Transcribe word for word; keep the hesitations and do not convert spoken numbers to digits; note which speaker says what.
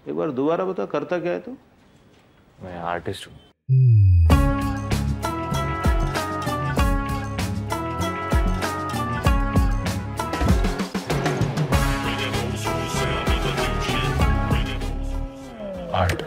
Speaker 1: एक बार दोबारा बता, करता क्या है तू?
Speaker 2: मैं आर्टिस्ट हूँ। आर्ट।